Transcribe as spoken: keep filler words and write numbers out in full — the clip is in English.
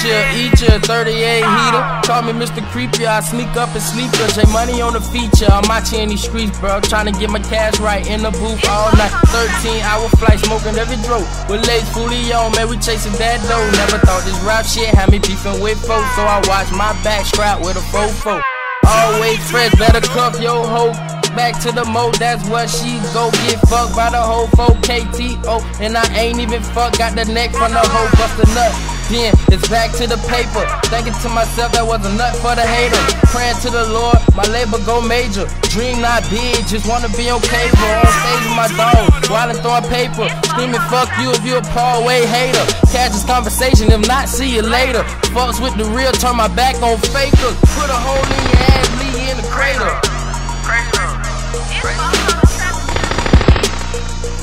ya, eat ya, thirty-eight heater. Call me Mister Creepy, I sneak up and sleep ya. J Money on the feature, I'm out here in these streets, bro. Tryna get my cash right in the booth all night. thirteen hour flight, smoking every throat. With Lace fully on, man, we chasing that dough. Never thought this rap shit had me beefing with folks, so I watch my back strap with a fofo. Always fresh, better cuff your hoe. Back to the mode, that's what she go. Get fucked by the whole four K T O. And I ain't even fuck, got the neck from the hoe, bust a nut. Then it's back to the paper. Thinking to myself that was a nut for the hater. Praying to the Lord, my labor go major. Dream not big, just wanna be on cable. On stage with my dog, while I'm throwing paper. Screaming fuck you if you a Paul Way hater. Catch this conversation, if not, see you later. Fucks with the real, turn my back on fakers. Put a hole in your ass, leave you in the crater. Crater.